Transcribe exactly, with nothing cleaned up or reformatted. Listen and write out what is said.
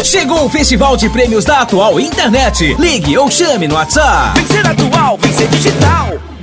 Chegou o Festival de Prêmios da Atual Internet. Ligue ou chame no WhatsApp. Vencer Atual, vencer digital.